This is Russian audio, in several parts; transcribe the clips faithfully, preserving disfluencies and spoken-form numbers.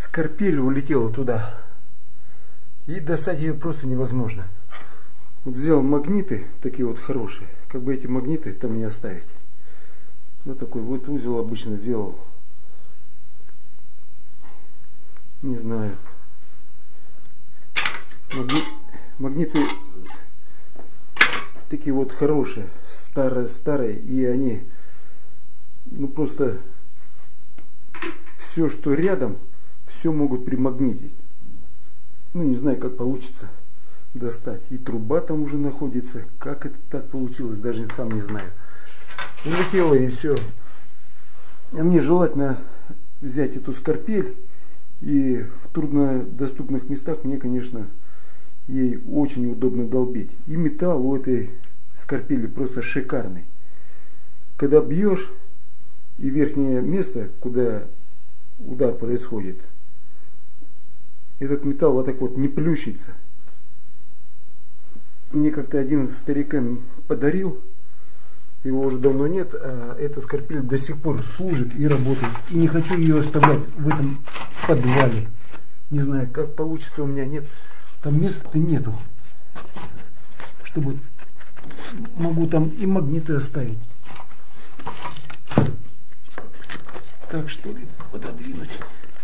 скорпель улетела туда. И достать ее просто невозможно. Вот взял магниты, такие вот хорошие. Как бы эти магниты там не оставить. Вот такой вот узел обычно сделал. Не знаю. Магни... Магниты такие вот хорошие. Старые, старые. И они, ну просто все, что рядом, все могут примагнитить. Ну не знаю, как получится достать. И труба там уже находится. Как это так получилось, даже сам не знаю. Улетело и все. А мне желательно взять эту скорпель. И в труднодоступных местах мне, конечно, ей очень удобно долбить. И металл у этой скорпели просто шикарный. Когда бьешь, и верхнее место, куда удар происходит, этот металл вот так вот не плющится. Мне как-то один старикан подарил, его уже давно нет, а эта скорпель до сих пор служит и работает. И не хочу ее оставлять в этом подвале. Не знаю, как получится, у меня нет. Там места-то нету. Чтобы могу там и магниты оставить. Так что ли, пододвинуть.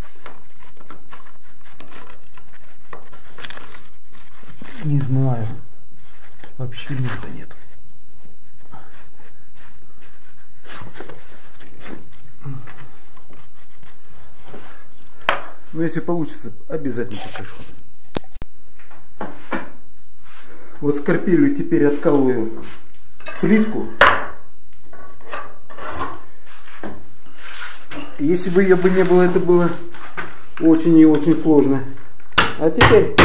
Не знаю. Вообще места нет. Но если получится, обязательно покажу. Вот скорпелью теперь откалываю плитку. Если бы ее бы не было, это было очень и очень сложно. А теперь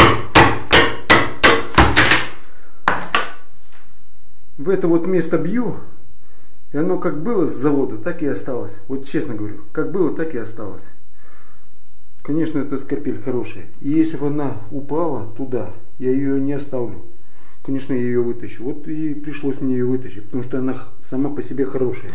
в это вот место бью, и оно как было с завода, так и осталось. Вот честно говорю, как было, так и осталось. Конечно, эта скорпель хорошая. И если бы она упала туда, я ее не оставлю. Конечно, я ее вытащу. Вот и пришлось мне ее вытащить, потому что она сама по себе хорошая.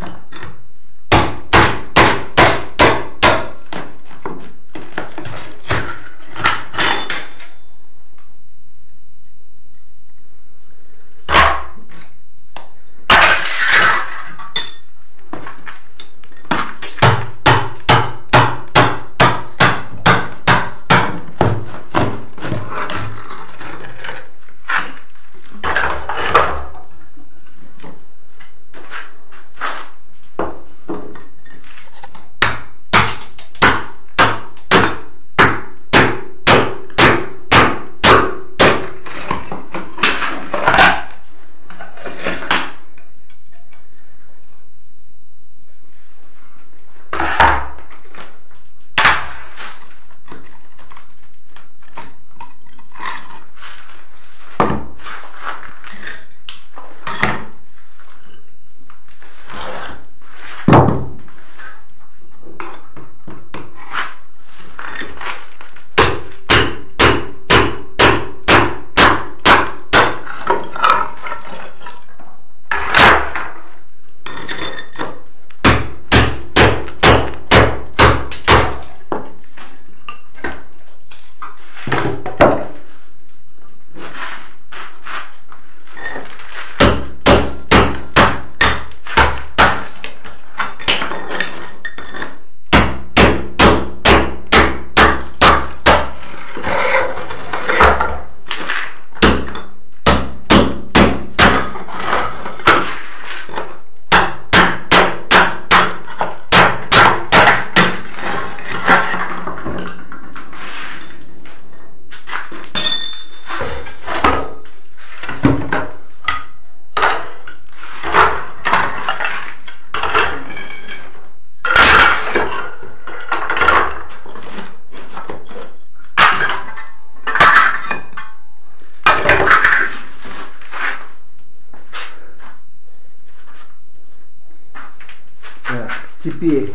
Теперь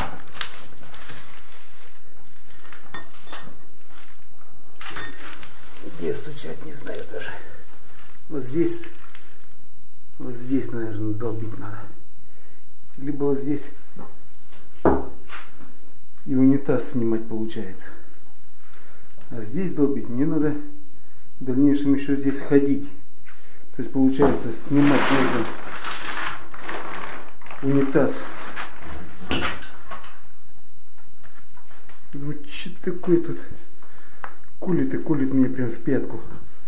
где стучать, не знаю даже. Вот здесь, вот здесь, наверное, долбить надо. Либо вот здесь. и унитаз снимать получается. А здесь долбить мне надо в дальнейшем еще здесь ходить. То есть получается снимать нужно унитаз. Думаю, что такое тут? Кулит и кулит мне прям в пятку.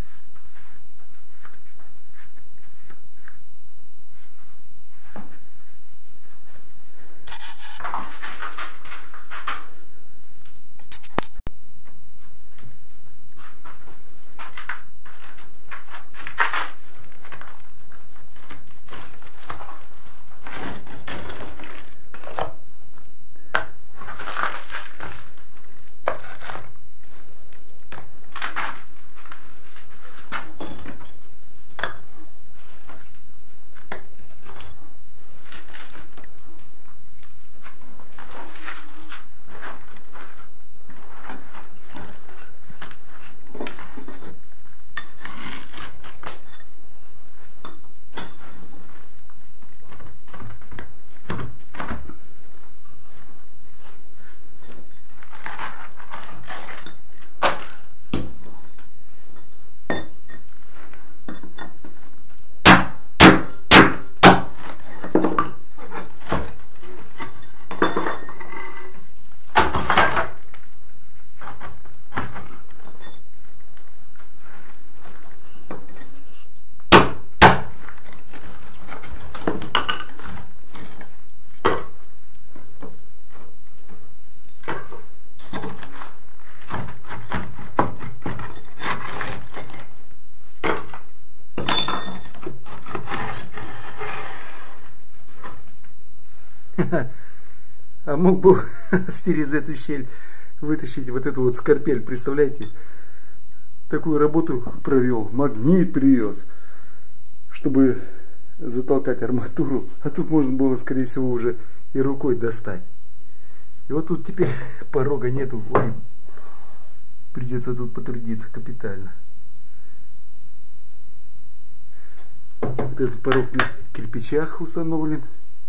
А мог бы через эту щель вытащить вот эту вот скорпель, представляете? Такую работу провел, магнит привез, чтобы затолкать арматуру. А тут можно было, скорее всего, уже и рукой достать. И вот тут теперь порога нету. Ой, придется тут потрудиться капитально. Вот этот порог на кирпичах установлен.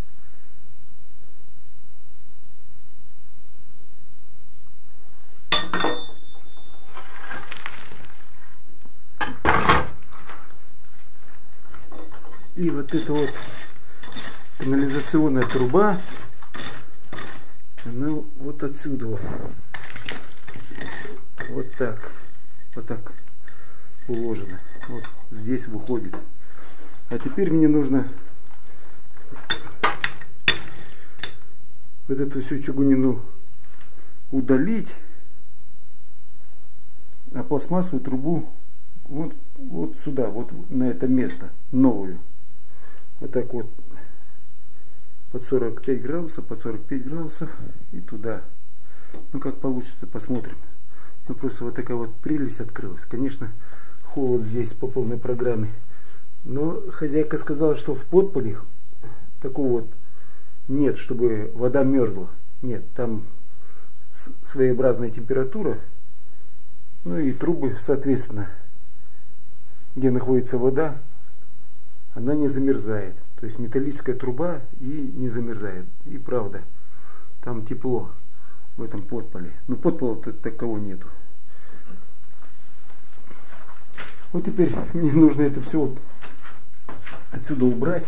И вот эта вот канализационная труба, она вот отсюда вот, вот так, вот так уложена. Вот здесь выходит. А теперь мне нужно вот эту всю чугунину удалить, а пластмассовую трубу вот, вот сюда, вот на это место, новую. Вот так вот под сорок пять градусов, под сорок пять градусов и туда. Ну как получится, посмотрим. Ну просто вот такая вот прелесть открылась. Конечно, холод здесь по полной программе. Но хозяйка сказала, что в подполе такого вот нет, чтобы вода мерзла. Нет, там своеобразная температура. Ну и трубы, соответственно, где находится вода, она не замерзает. То есть металлическая труба и не замерзает. И правда, там тепло в этом подполе. Но подпола-то такового нету. Вот теперь мне нужно это все вот отсюда убрать.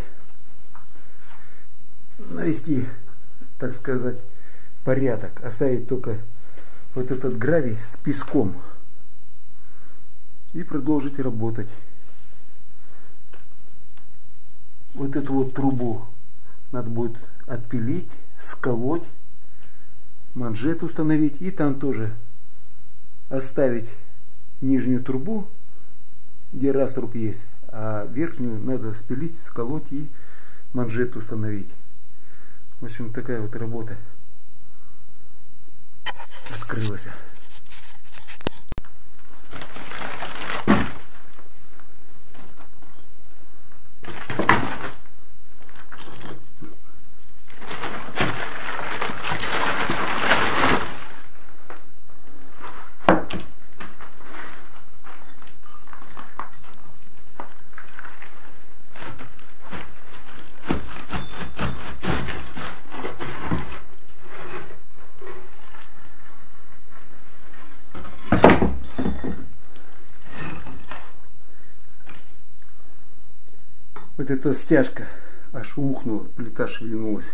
Навести, так сказать, порядок. Оставить только вот этот гравий с песком. И продолжить работать. Вот эту вот трубу надо будет отпилить, сколоть, манжет установить и там тоже оставить нижнюю трубу, где раструб есть, а верхнюю надо спилить, сколоть и манжет установить. В общем, такая вот работа открылась. Вот эта стяжка аж ухнула, плита шевельнулась.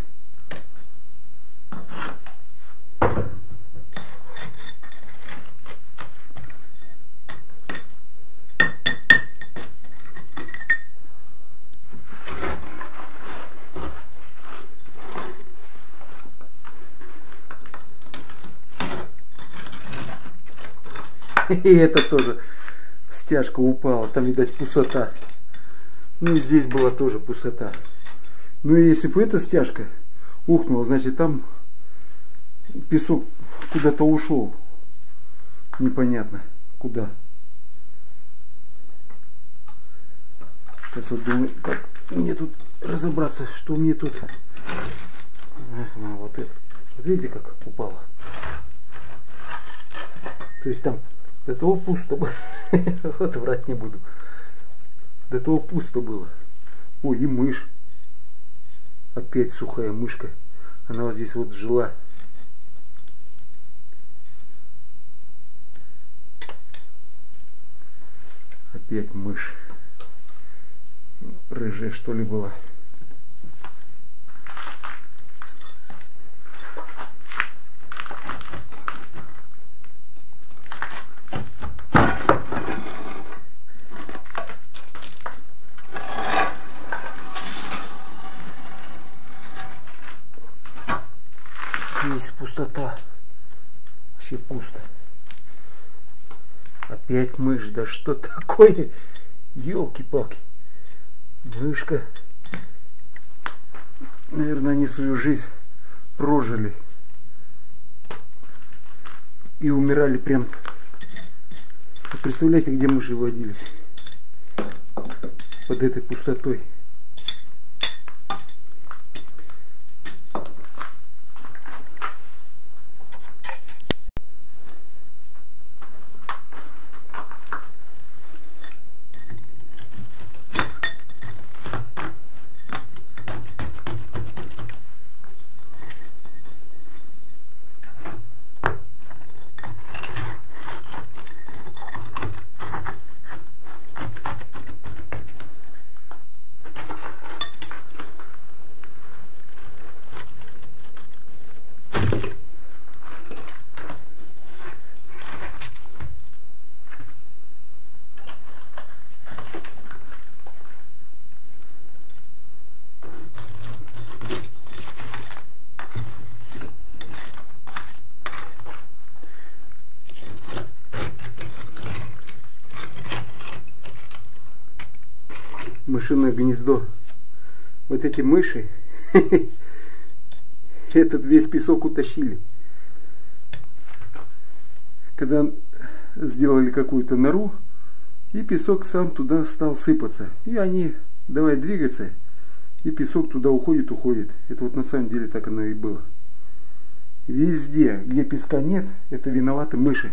И это тоже стяжка упала, там, видать, пустота. Ну и здесь была тоже пустота. Ну и если бы эта стяжка ухнула, значит там песок куда-то ушел. Непонятно куда. Сейчас вот думаю, как мне тут разобраться, что мне тут. Ага, вот это. Вот видите, как упало. То есть там до того пусто было. Вот врать не буду. До того пусто было. Ой, и мышь. Опять сухая мышка. Она вот здесь вот жила. Опять мышь. Рыжая, что ли, была. Здесь пустота. Вообще пусто. Опять мышь. Да что такое? Ёлки-палки. Мышка. Наверное, они свою жизнь прожили. И умирали прям. Вы представляете, где мыши водились? Под этой пустотой. Мышиное гнездо. Вот эти мыши этот весь песок утащили. Когда сделали какую-то нору, и песок сам туда стал сыпаться. И они давай двигаться, и песок туда уходит, уходит. Это вот на самом деле так оно и было. Везде, где песка нет, это виноваты мыши.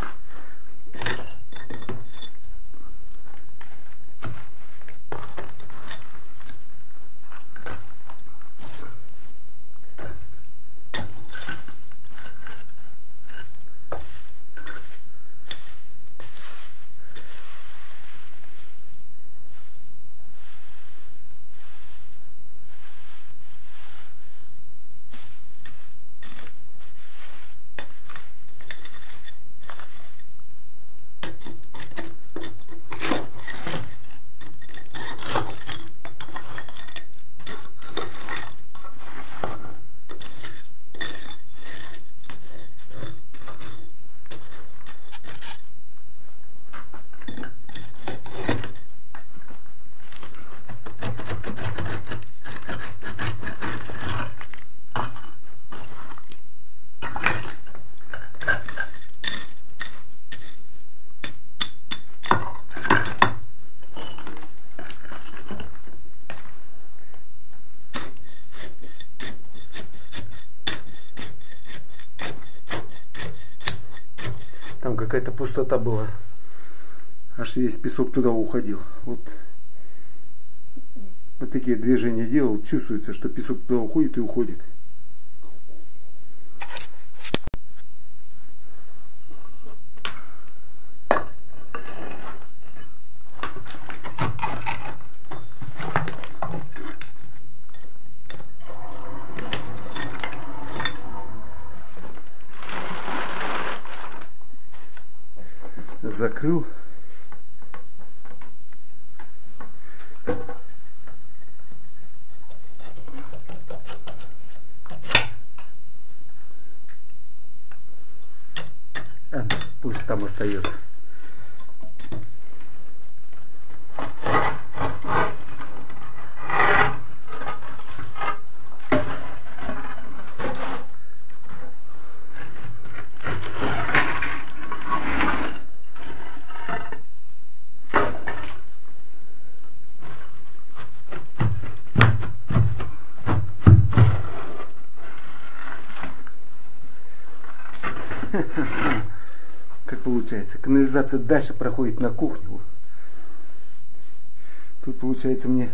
Там какая-то пустота была. Аж весь песок туда уходил. Вот, вот такие движения делал. Чувствуется, что песок туда уходит и уходит. так закрыл. А, пусть там остается. Как получается, канализация дальше проходит на кухню. Тут получается мне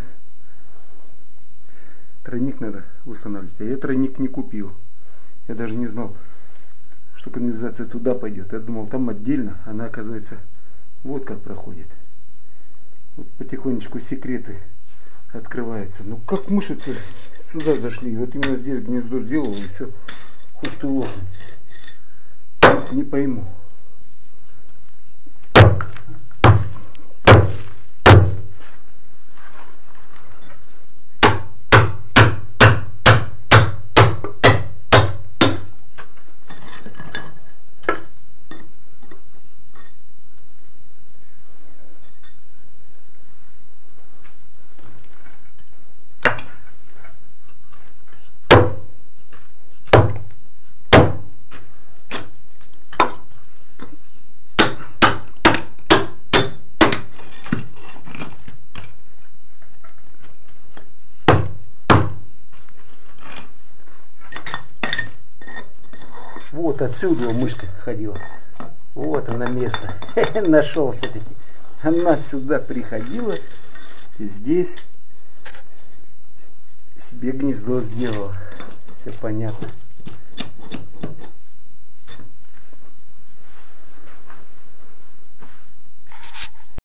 тройник надо устанавливать, а я тройник не купил. Я даже не знал, что канализация туда пойдет. Я думал, там отдельно, она, оказывается, вот как проходит. Вот потихонечку секреты открываются. Ну как мыши-то сюда зашли? Вот именно здесь гнездо сделал, и все, хоть ты лопнет. Не пойму. Вот отсюда мышка ходила. Вот она место. Нашел все-таки. Она сюда приходила. И здесь себе гнездо сделала. Все понятно.